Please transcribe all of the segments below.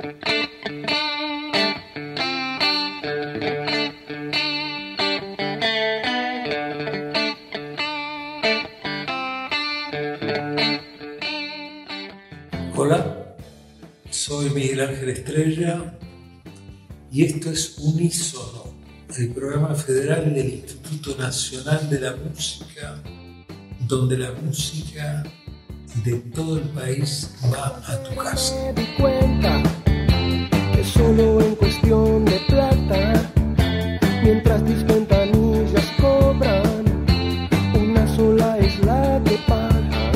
Hola, soy Miguel Ángel Estrella y esto es Unísono, el programa federal del Instituto Nacional de la Música, donde la música de todo el país va a tu casa. Me di cuenta que solo en cuestión de plata, mientras mis ventanillas cobran, una sola es la que paga.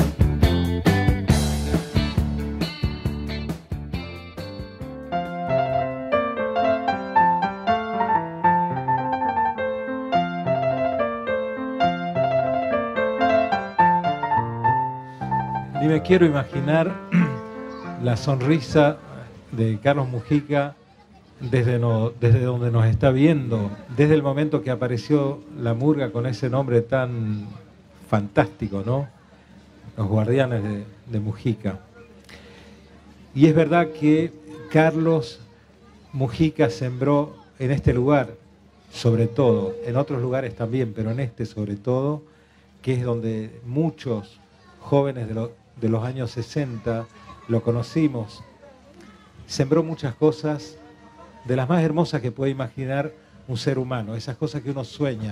Ni me quiero imaginar la sonrisa de Carlos Mujica desde donde nos está viendo, desde el momento que apareció la murga con ese nombre tan fantástico, ¿no? Los Guardianes de Mujica. Y es verdad que Carlos Mujica sembró en este lugar, sobre todo, en otros lugares también, pero en este sobre todo, que es donde muchos jóvenes de los años 60 lo conocimos, sembró muchas cosas de las más hermosas que puede imaginar un ser humano, esas cosas que uno sueña.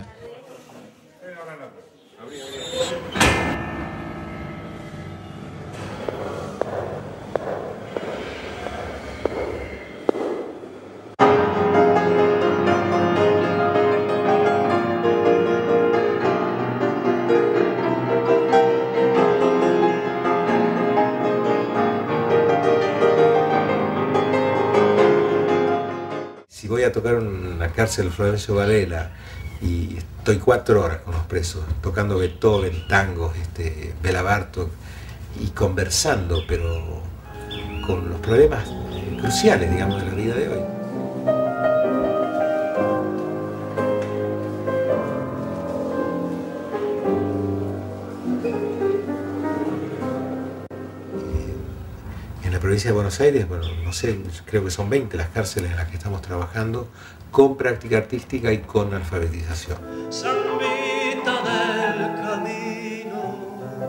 Si voy a tocar en la cárcel Florencio Varela y estoy 4 horas con los presos, tocando Beethoven, tangos, Bela Bartók y conversando, pero con los problemas cruciales, digamos, de la vida de hoy. En la provincia de Buenos Aires, bueno, no sé, creo que son 20 las cárceles en las que estamos trabajando con práctica artística y con alfabetización. San Vita del camino,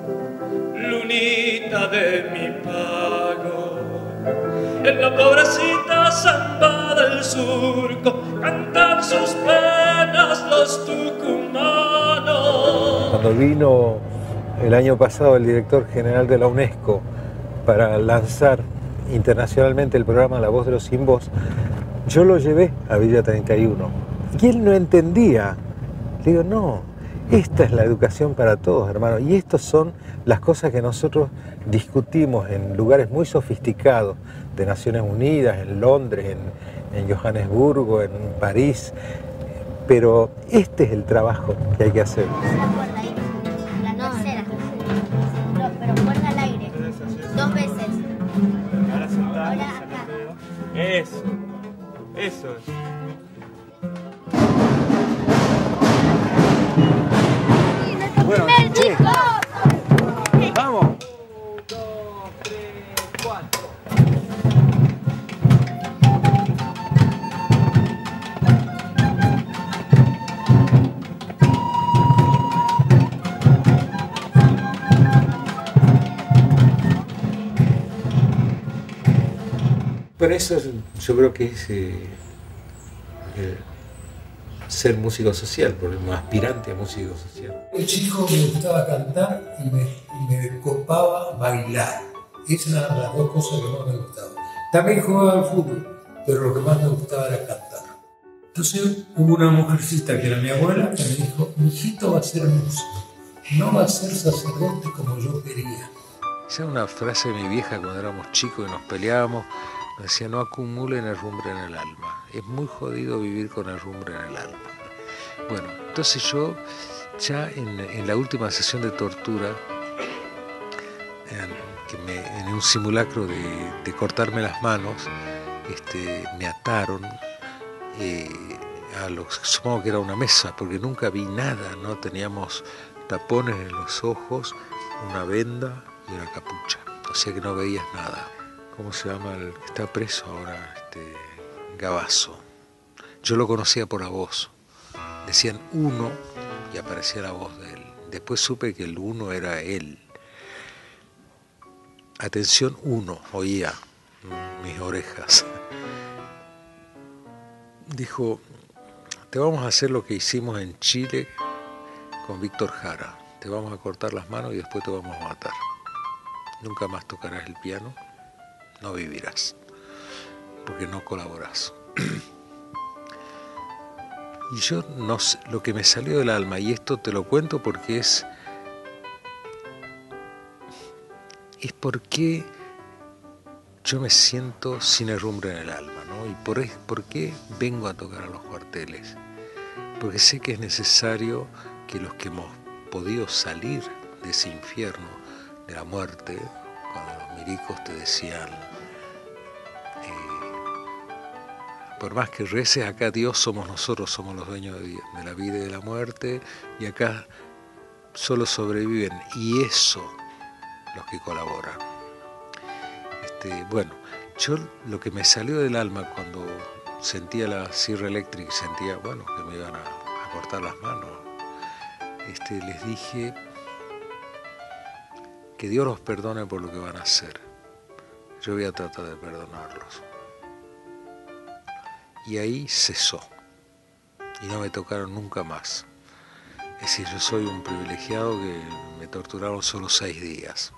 lunita de mi pago, en la pobrecita samba del surco cantan sus penas los tucumanos. Cuando vino el año pasado el director general de la UNESCO para lanzar internacionalmente el programa La Voz de los Sin Voz, yo lo llevé a Villa 31. Y él no entendía. Le digo, no, esta es la educación para todos, hermano. Y estas son las cosas que nosotros discutimos en lugares muy sofisticados de Naciones Unidas, en Londres, en Johannesburgo, en París. Pero este es el trabajo que hay que hacer. Eso es. Bueno, vamos. 1, 2, 3, 4. Bueno, eso yo creo que es ser músico social, por un aspirante a músico social. El chico me gustaba cantar y me copaba bailar. Esas eran las dos cosas que más me gustaban. También jugaba al fútbol, pero lo que más me gustaba era cantar. Entonces hubo una mujercita que era mi abuela que me dijo, mi hijito va a ser músico, no va a ser sacerdote como yo quería. Esa es una frase de mi vieja cuando éramos chicos y nos peleábamos. Me decía, no acumulen herrumbre en el alma. Es muy jodido vivir con herrumbre en el alma. Bueno, entonces yo ya en la última sesión de tortura, en un simulacro de cortarme las manos, me ataron supongo que era una mesa, porque nunca vi nada, no teníamos tapones en los ojos, una venda y una capucha, o sea que no veías nada. ¿cómo se llama? El que está preso ahora, Gabazo. Yo lo conocía por la voz. Decían uno y aparecía la voz de él. Después supe que el uno era él. Atención, uno, oía mis orejas. Dijo, te vamos a hacer lo que hicimos en Chile con Víctor Jara. Te vamos a cortar las manos y después te vamos a matar. Nunca más tocarás el piano, no vivirás, porque no colaborás. Y yo no sé, lo que me salió del alma, y esto te lo cuento porque es porque yo me siento sin herrumbre en el alma, ¿no? Y por qué vengo a tocar a los cuarteles. Porque sé que es necesario que los que hemos podido salir de ese infierno, de la muerte, cuando los milicos te decían, por más que reces, acá Dios somos nosotros, somos los dueños de la vida y de la muerte, y acá solo sobreviven, y eso, los que colaboran. Bueno, yo lo que me salió del alma cuando sentía la sierra eléctrica y sentía, bueno, que me iban a cortar las manos, les dije que Dios los perdone por lo que van a hacer. Yo voy a tratar de perdonarlos. Y ahí cesó. Y no me tocaron nunca más. Es decir, yo soy un privilegiado que me torturaron solo 6 días.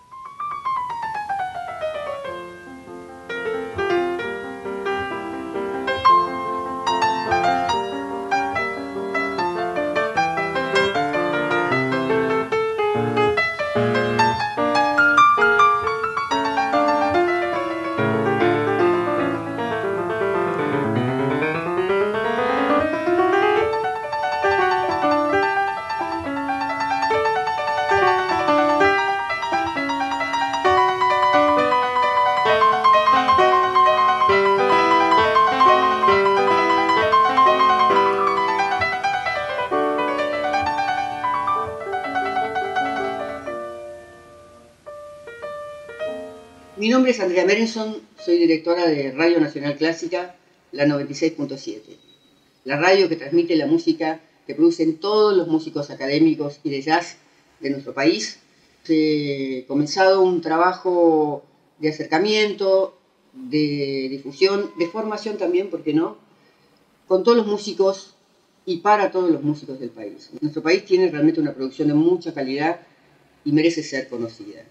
Mi nombre es Andrea Merenson, soy directora de Radio Nacional Clásica, la 96.7. La radio que transmite la música que producen todos los músicos académicos y de jazz de nuestro país. He comenzado un trabajo de acercamiento, de difusión, de formación también, ¿por qué no?, con todos los músicos y para todos los músicos del país. Nuestro país tiene realmente una producción de mucha calidad y merece ser conocida.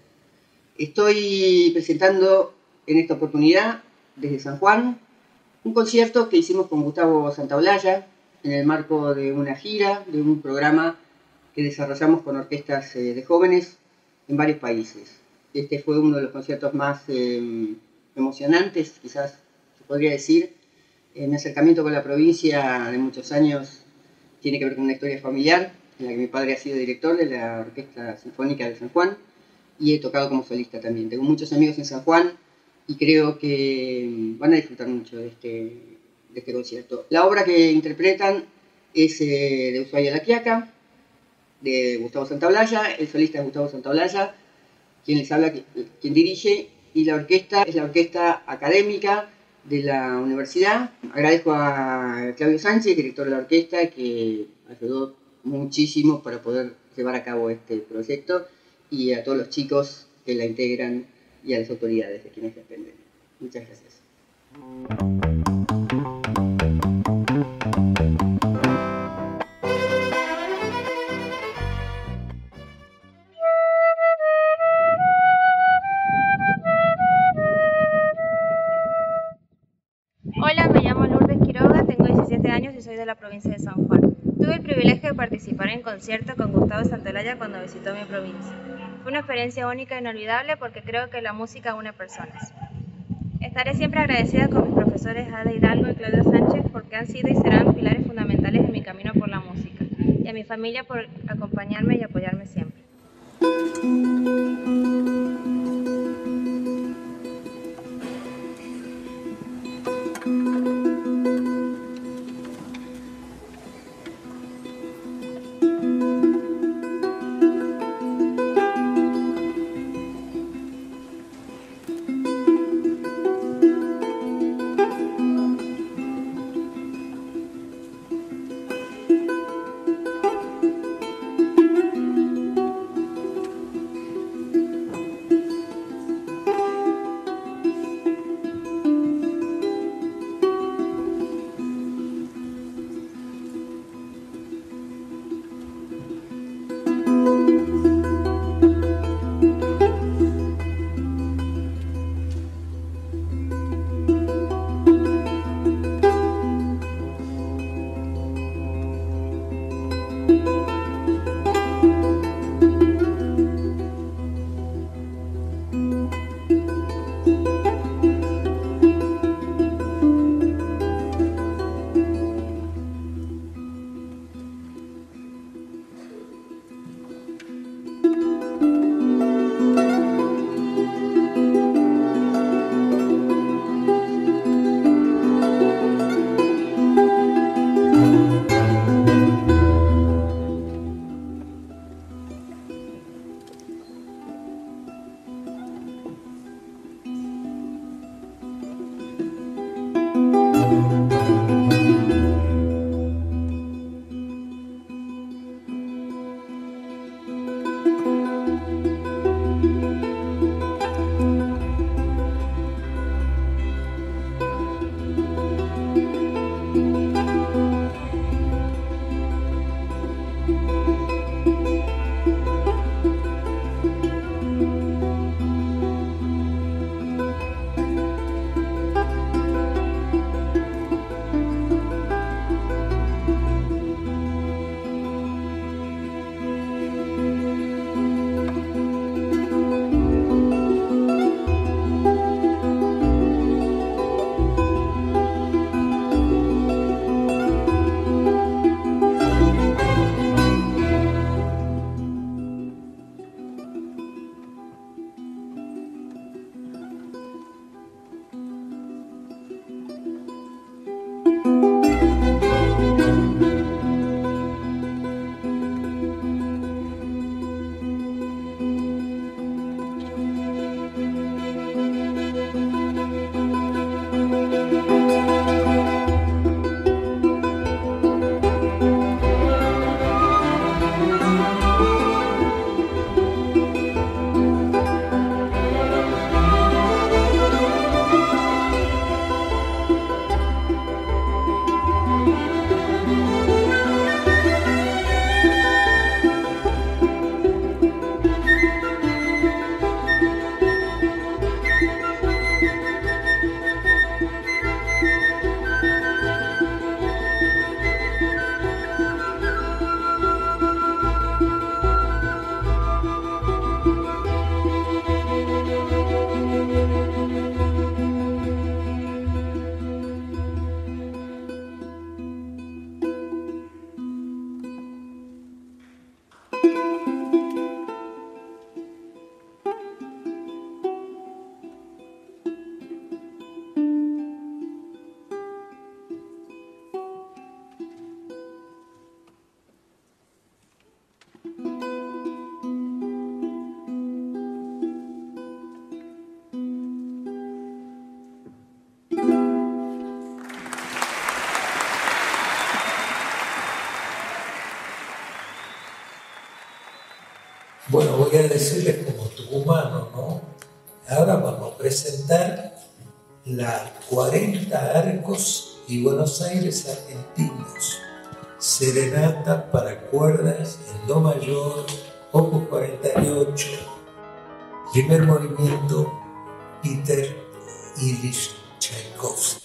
Estoy presentando en esta oportunidad, desde San Juan, un concierto que hicimos con Gustavo Santaolalla en el marco de una gira, de un programa que desarrollamos con orquestas de jóvenes en varios países. Este fue uno de los conciertos más emocionantes, quizás se podría decir. Mi acercamiento con la provincia de muchos años tiene que ver con una historia familiar, en la que mi padre ha sido director de la Orquesta Sinfónica de San Juan, y he tocado como solista también. Tengo muchos amigos en San Juan y creo que van a disfrutar mucho de este concierto. La obra que interpretan es de Ushuaia La Quiaca, de Gustavo Santaolalla. El solista es Gustavo Santaolalla, quien les habla, quien dirige, y la orquesta es la orquesta académica de la universidad. Agradezco a Claudio Sánchez, director de la orquesta, que ayudó muchísimo para poder llevar a cabo este proyecto, y a todos los chicos que la integran y a las autoridades de quienes dependen. Muchas gracias. Hola, me llamo Lourdes Quiroga, tengo 17 años y soy de la provincia de San Juan. Tuve el privilegio de participar en concierto con Gustavo Santaolalla cuando visitó mi provincia. Fue una experiencia única e inolvidable porque creo que la música une personas. Estaré siempre agradecida con mis profesores Ada Hidalgo y Claudio Sánchez porque han sido y serán pilares fundamentales en mi camino por la música, y a mi familia por acompañarme y apoyarme siempre. Bueno, voy a decirles como tucumano, ¿no? Ahora vamos a presentar la 40 Arcos y Buenos Aires Argentinos. Serenata para cuerdas en Do mayor, opus 48. Primer movimiento, Peter Ilyich Tchaikovsky.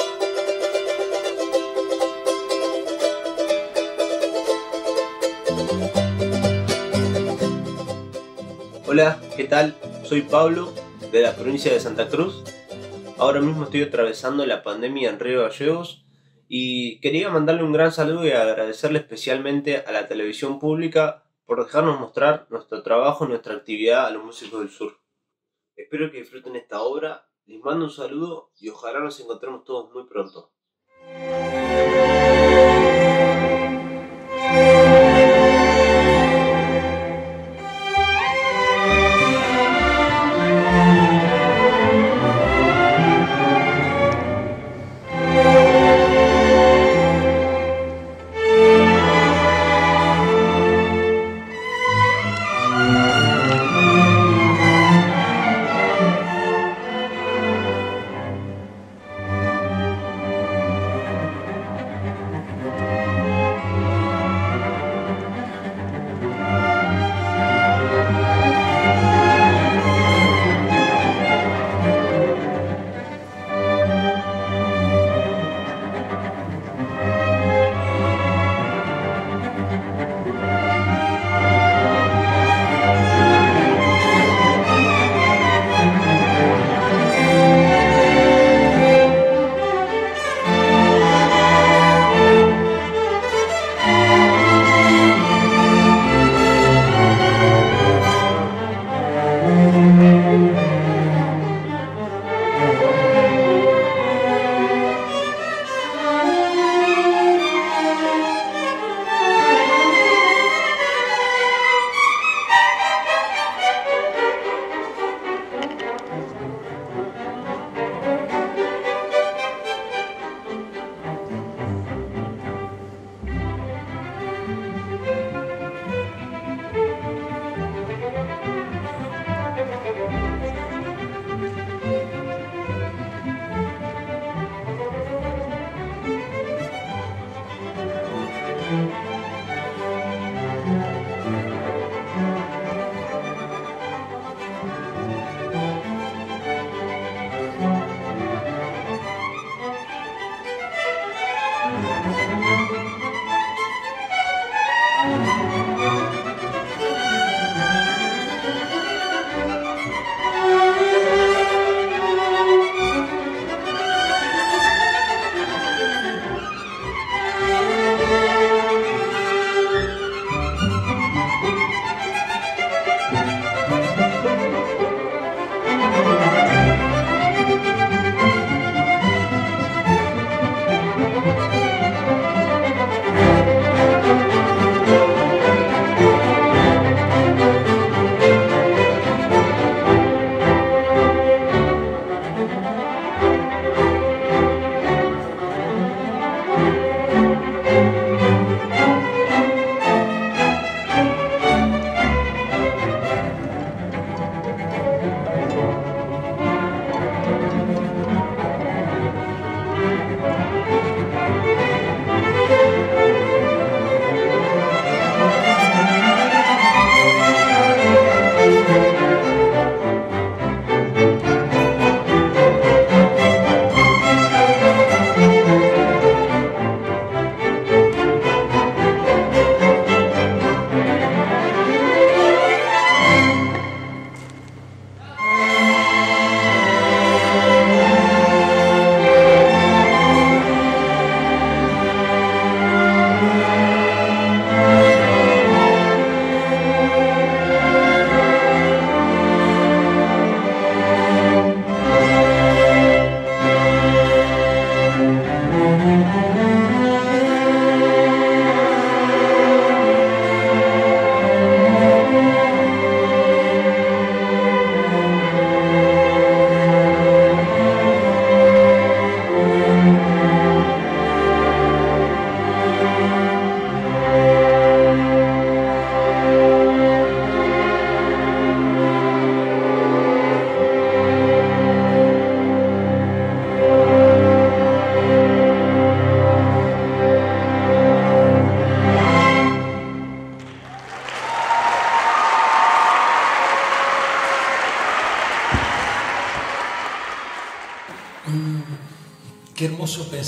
Hola, ¿qué tal? Soy Pablo, de la provincia de Santa Cruz. Ahora mismo estoy atravesando la pandemia en Río Gallegos y quería mandarle un gran saludo y agradecerle especialmente a la televisión pública por dejarnos mostrar nuestro trabajo y nuestra actividad a los músicos del sur. Espero que disfruten esta obra, les mando un saludo y ojalá nos encontremos todos muy pronto.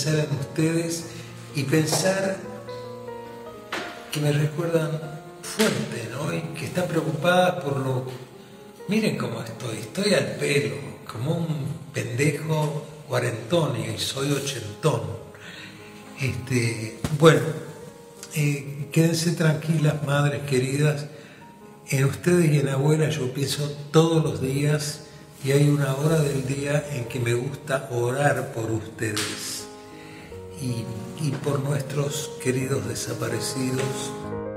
pensar en ustedes y pensar que me recuerdan fuerte, ¿no? Y que están preocupadas por lo... Miren cómo estoy al pelo, como un pendejo cuarentón y soy ochentón. Bueno, quédense tranquilas, madres queridas. En ustedes y en abuela yo pienso todos los días y hay una hora del día en que me gusta orar por ustedes y por nuestros queridos desaparecidos.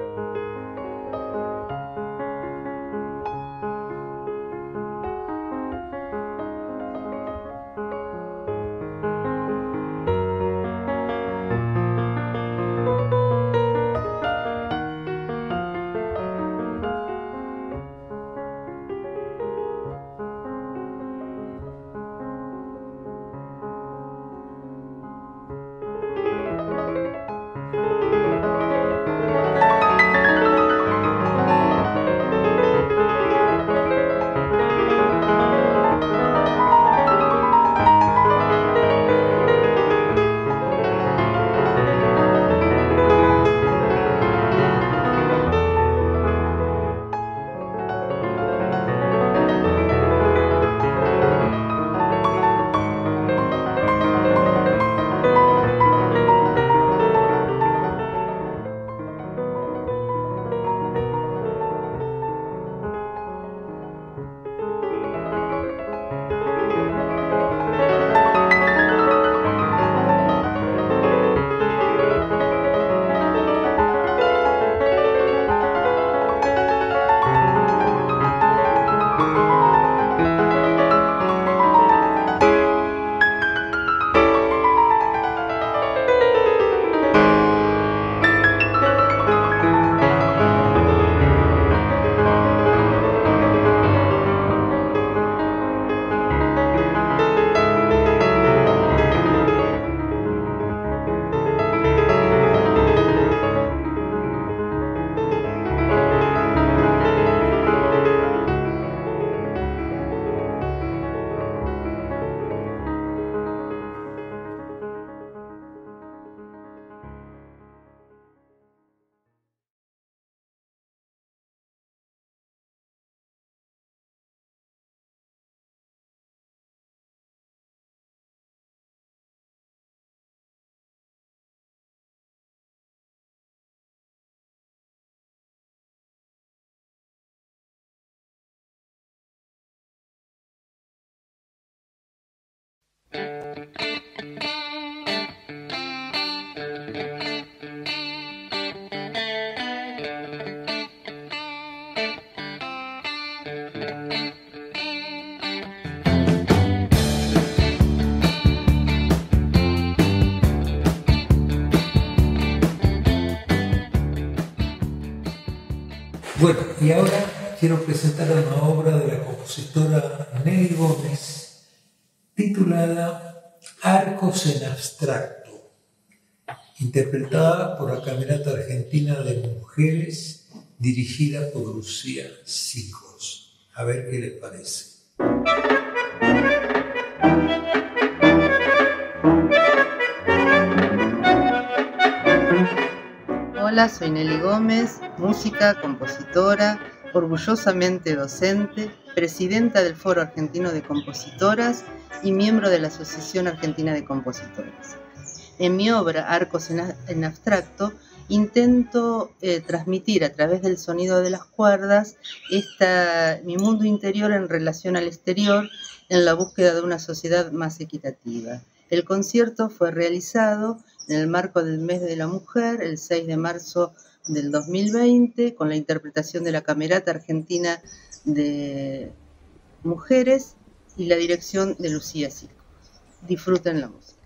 Bueno, y ahora quiero presentar una obra de la compositora Nelly Gómez titulada Arcos en Abstracto, interpretada por la Camerata Argentina de Mujeres, dirigida por Lucía Sicos. A ver qué les parece. Hola, soy Nelly Gómez, música, compositora, orgullosamente docente, presidenta del Foro Argentino de Compositoras y miembro de la Asociación Argentina de Compositoras. En mi obra Arcos en Abstracto intento transmitir a través del sonido de las cuerdas mi mundo interior en relación al exterior en la búsqueda de una sociedad más equitativa. El concierto fue realizado en el marco del Mes de la Mujer, el 6 de marzo del 2020, con la interpretación de la Camerata Argentina de Mujeres y la dirección de Lucía Sicos. Disfruten la música.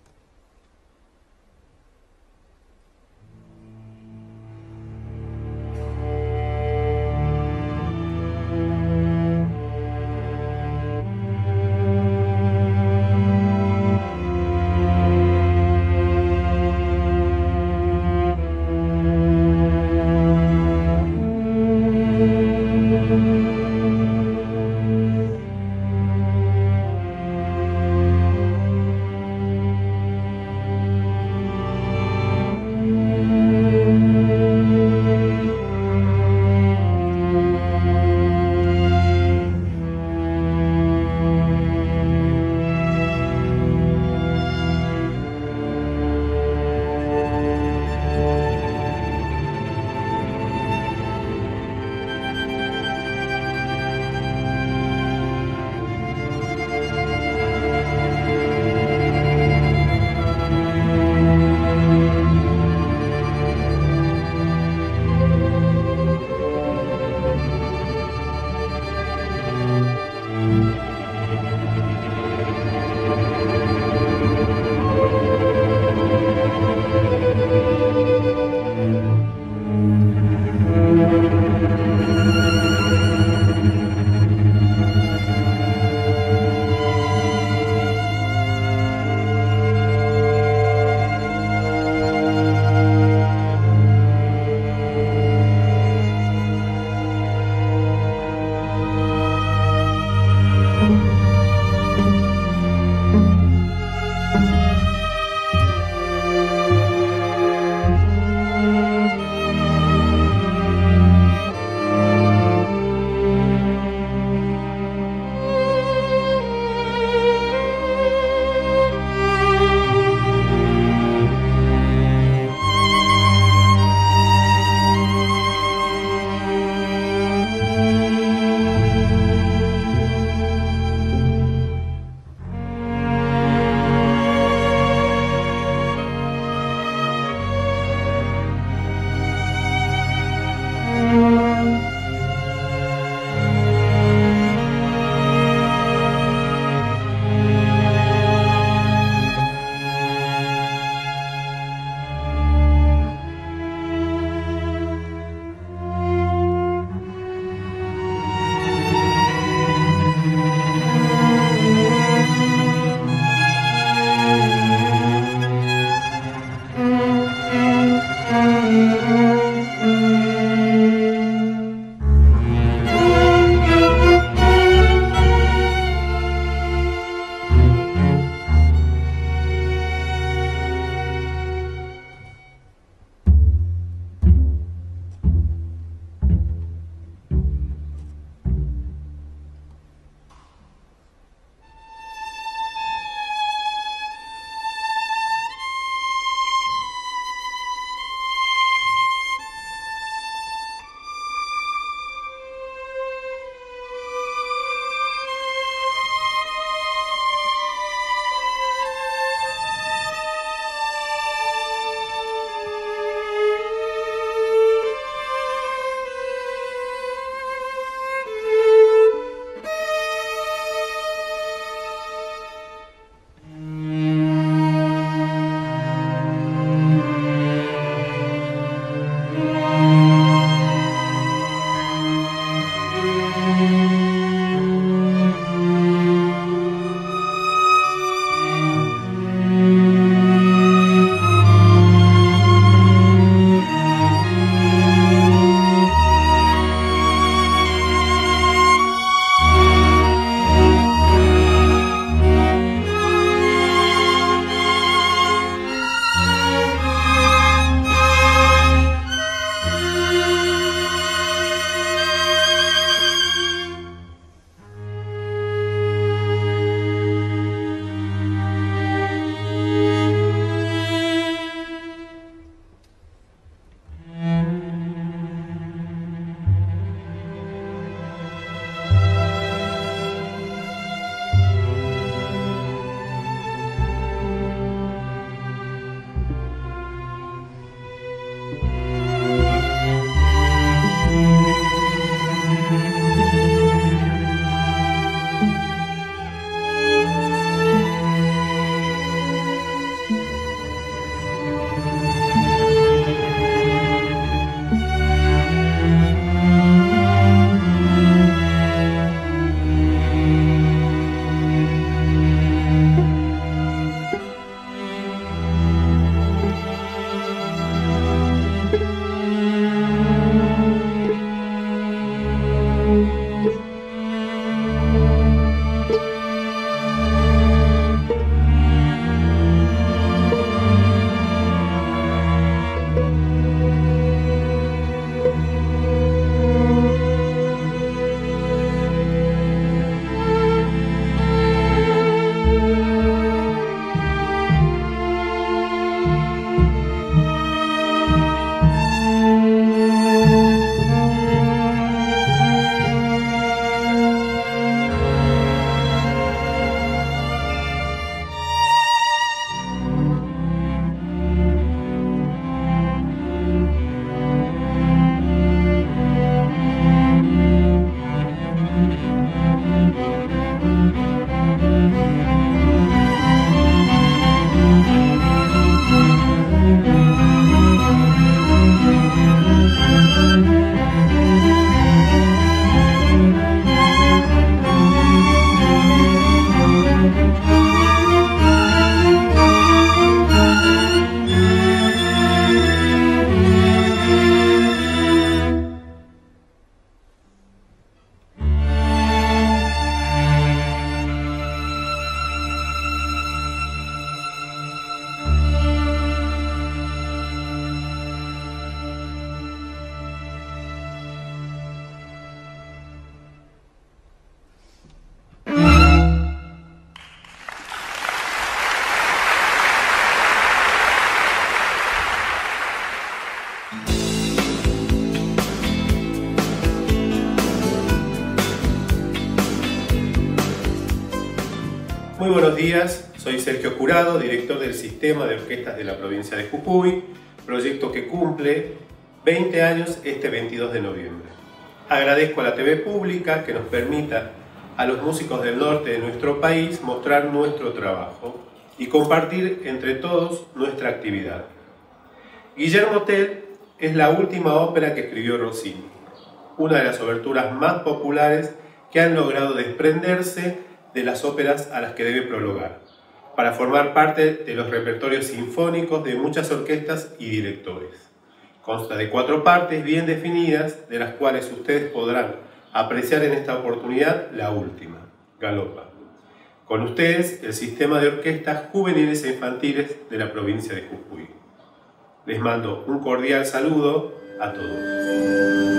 Muy buenos días, soy Sergio Jurado, director del Sistema de Orquestas de la provincia de Jujuy, proyecto que cumple 20 años este 22 de noviembre. Agradezco a la TV Pública que nos permita a los músicos del norte de nuestro país mostrar nuestro trabajo y compartir entre todos nuestra actividad. Guillermo Tell es la última ópera que escribió Rossini, una de las oberturas más populares que han logrado desprenderse de las óperas a las que debe prologar, para formar parte de los repertorios sinfónicos de muchas orquestas y directores. Consta de 4 partes bien definidas, de las cuales ustedes podrán apreciar en esta oportunidad la última, Galopa. Con ustedes, el Sistema de Orquestas Juveniles e Infantiles de la provincia de Jujuy. Les mando un cordial saludo a todos.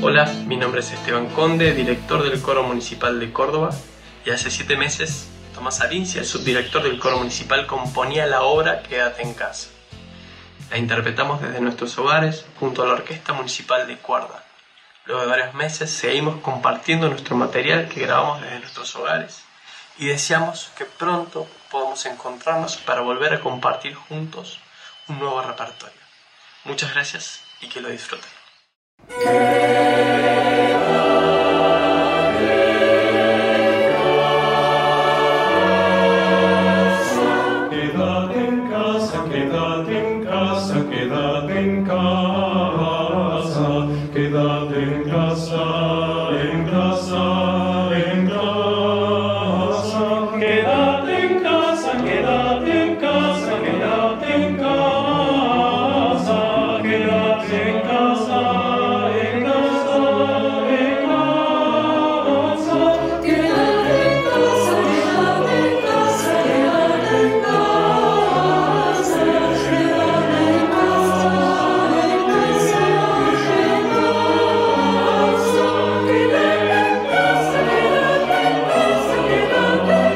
Hola, mi nombre es Esteban Conde, director del Coro Municipal de Córdoba, y hace 7 meses Tomás Arincia, el subdirector del Coro Municipal, componía la obra Quédate en casa. La interpretamos desde nuestros hogares junto a la Orquesta Municipal de Cuerda. Luego de varios meses seguimos compartiendo nuestro material que grabamos desde nuestros hogares y deseamos que pronto podamos encontrarnos para volver a compartir juntos un nuevo repertorio. Muchas gracias y que lo disfruten. Quédate en casa, quédate en casa, quédate en casa, quédate en casa, en casa, en casa, quédate en casa, quédate en casa, quédate en casa, quédate en casa, en casa, en casa, quédate en casa, quédate en casa, quédate en casa, quédate en casa, en casa, en casa, quédate en casa, quédate en casa, quédate en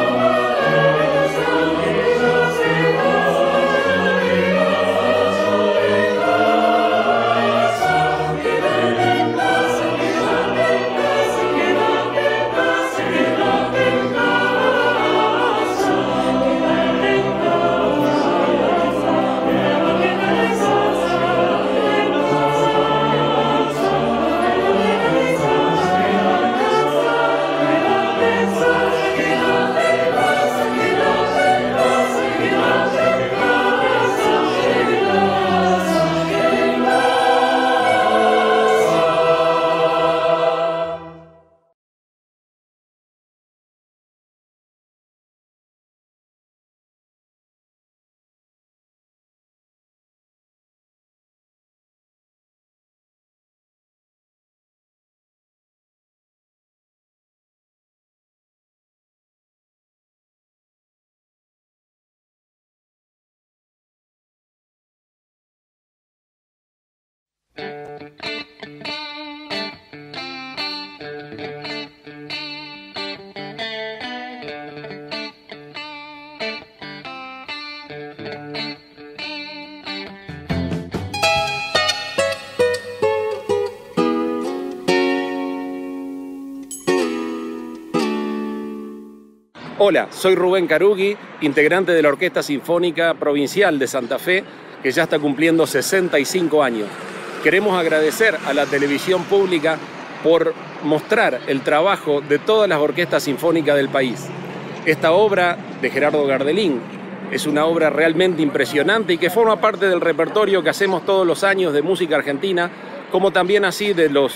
Hola, soy Rubén Carugui, integrante de la Orquesta Sinfónica Provincial de Santa Fe, que ya está cumpliendo 65 años. Queremos agradecer a la televisión pública por mostrar el trabajo de todas las orquestas sinfónicas del país. Esta obra de Gerardo Gardelín es una obra realmente impresionante y que forma parte del repertorio que hacemos todos los años de música argentina, como también así de los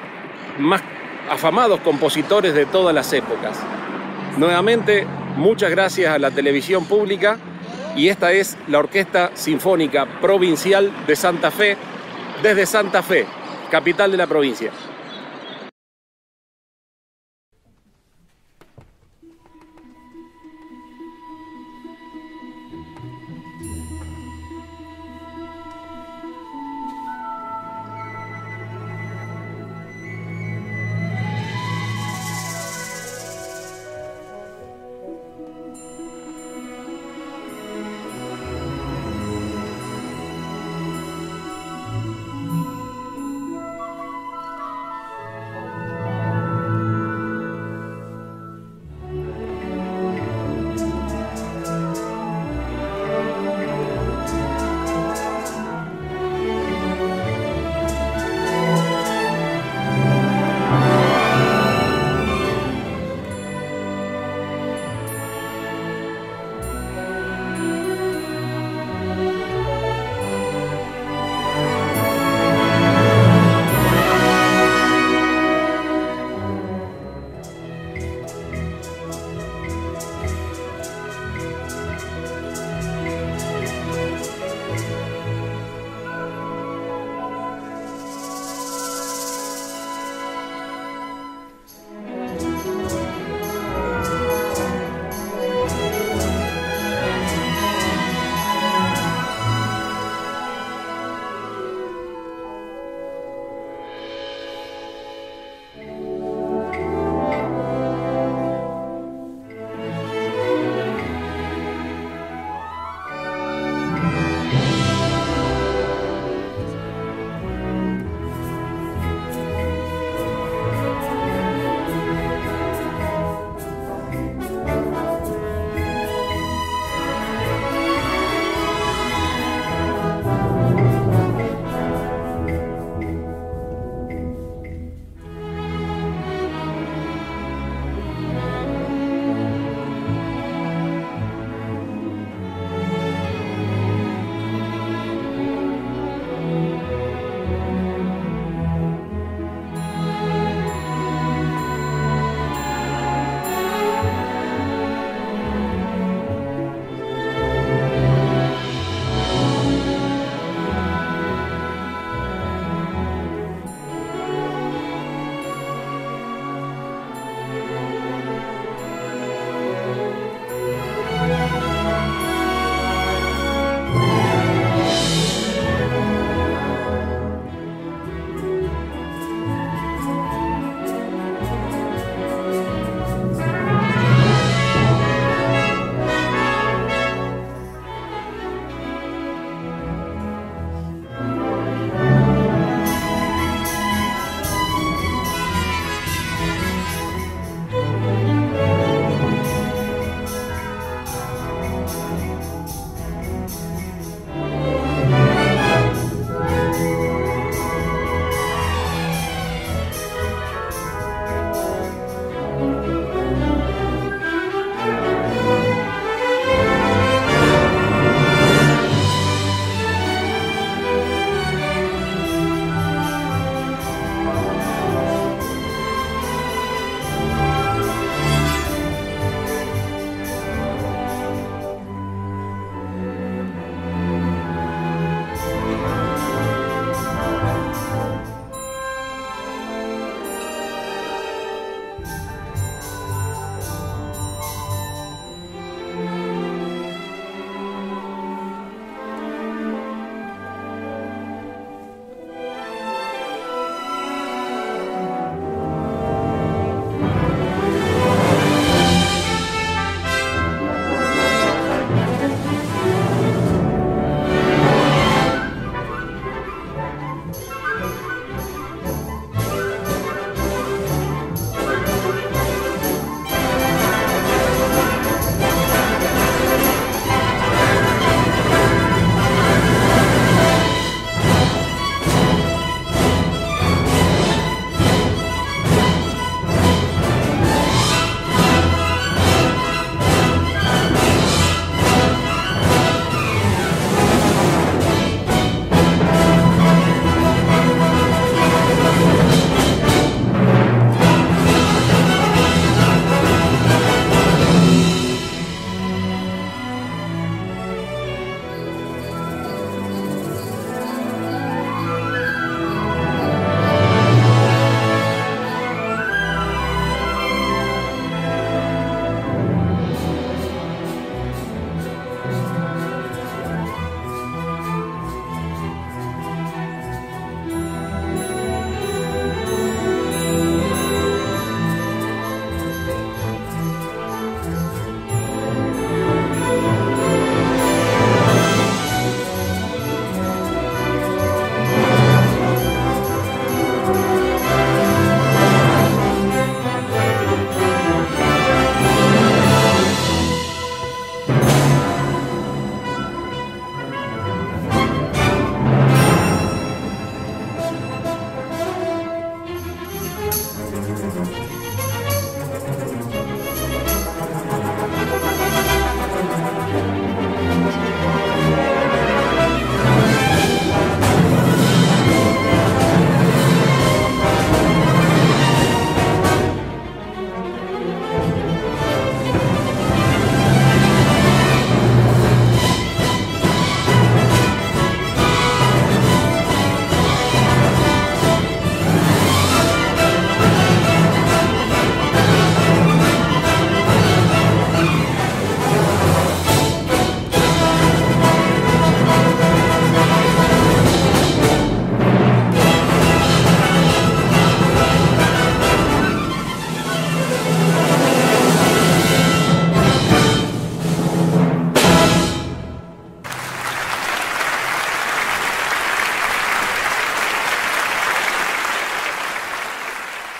más afamados compositores de todas las épocas. Nuevamente, muchas gracias a la televisión pública, y esta es la Orquesta Sinfónica Provincial de Santa Fe, desde Santa Fe, capital de la provincia.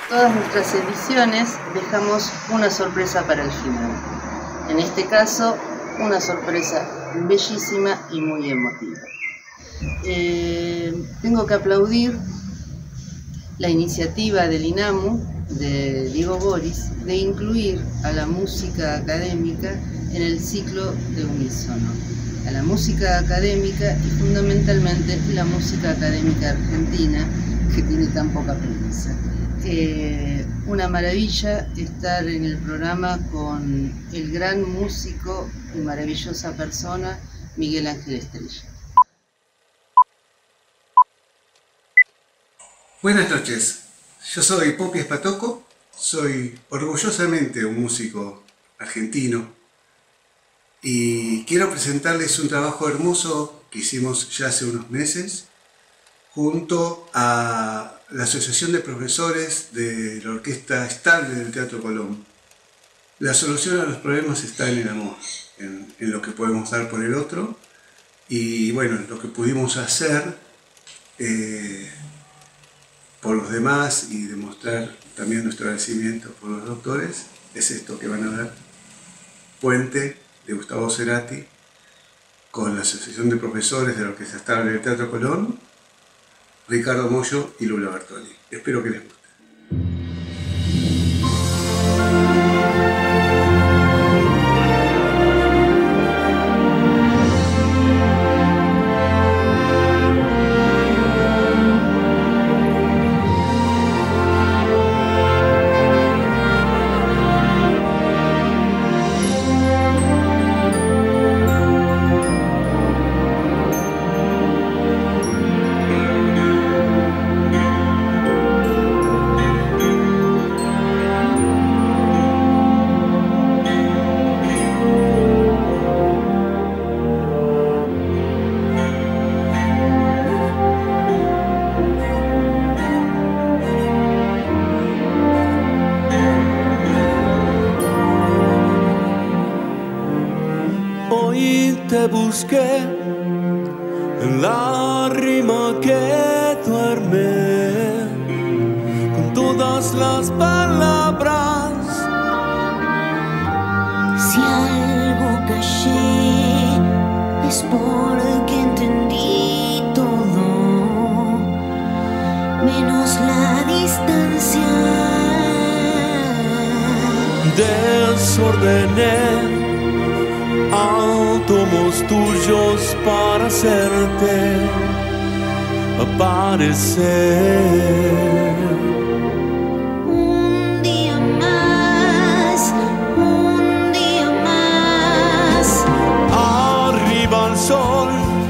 todas nuestras ediciones dejamos una sorpresa para el final. En este caso, una sorpresa bellísima y muy emotiva. Tengo que aplaudir la iniciativa del INAMU, de Diego Boris, de incluir a la música académica en el ciclo de unísono. A la música académica y fundamentalmente la música académica argentina, que tiene tan poca prensa. Una maravilla estar en el programa con el gran músico y maravillosa persona Miguel Ángel Estrella. Buenas noches, yo soy Popi Espatoco, soy orgullosamente un músico argentino y quiero presentarles un trabajo hermoso que hicimos ya hace unos meses junto a la Asociación de Profesores de la Orquesta Estable del Teatro Colón. La solución a los problemas está en el amor, en lo que podemos dar por el otro, y bueno, lo que pudimos hacer por los demás y demostrar también nuestro agradecimiento por los doctores es esto que van a ver: Puente, de Gustavo Cerati, con la Asociación de Profesores de la Orquesta Estable del Teatro Colón, Ricardo Mollo y Lula Bertoni. Espero que les guste. Busqué en la rima que duerme con todas las palabras. Si algo callé es porque entendí todo, menos la distancia. Desordené átomos tuyos para hacerte aparecer. Un día más, un día más. Arriba el sol,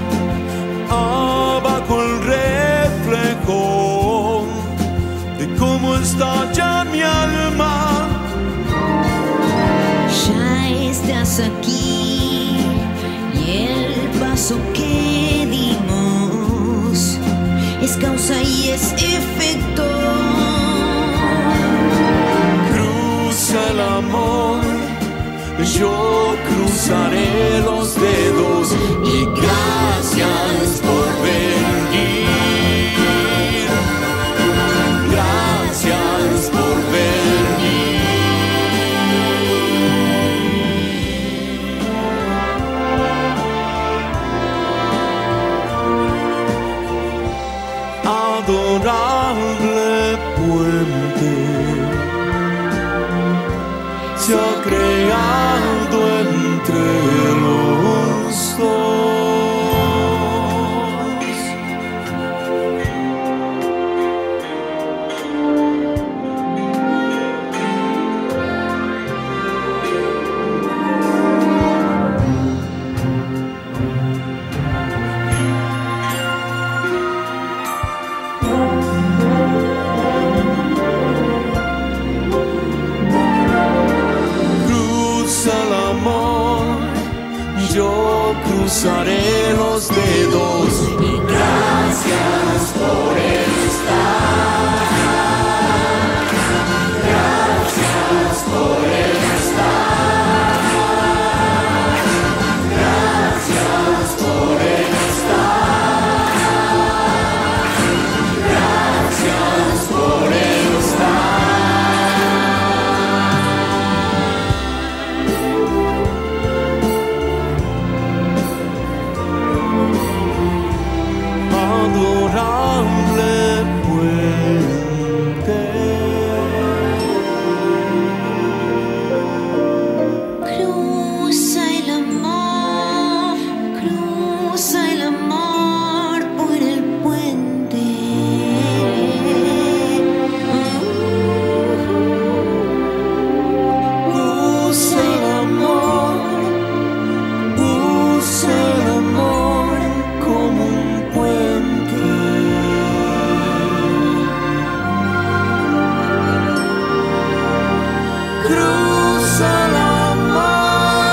abajo el reflejo de cómo estalla mi alma. Ya estás aquí y el paso que dimos es causa y es efecto. Cruza el amor, yo cruzaré los dedos y gracias por venir. Gracias por venir. Adorable puente se ha creado entre los dos. cruza la mar.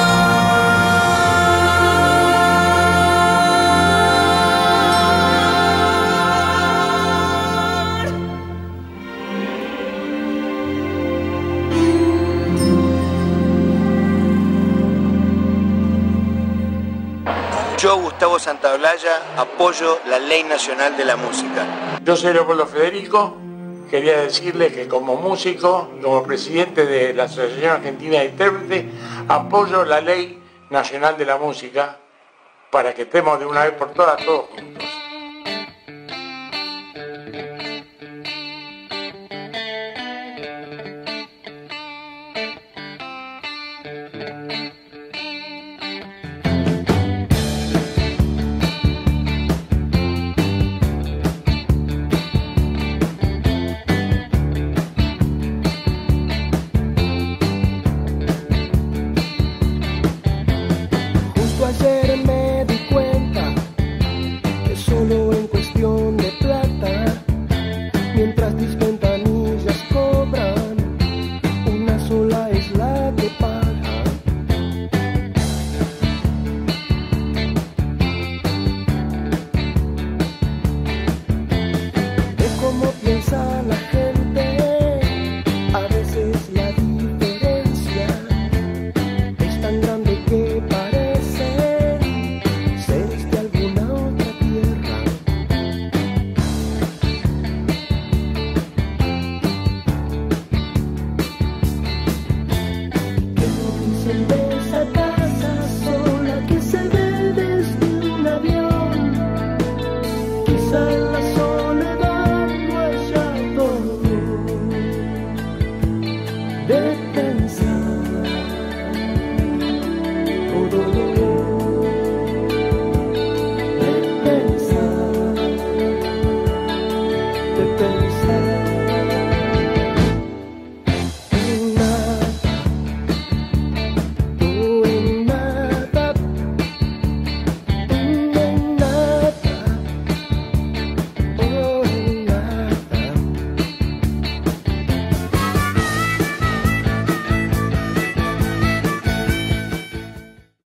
Yo, Gustavo Santaolalla, apoyo la Ley Nacional de la Música. Yo soy Leopoldo Federico. Quería decirles que como músico, como presidente de la Asociación Argentina de Intérpretes, apoyo la Ley Nacional de la Música para que estemos de una vez por todas todos juntos.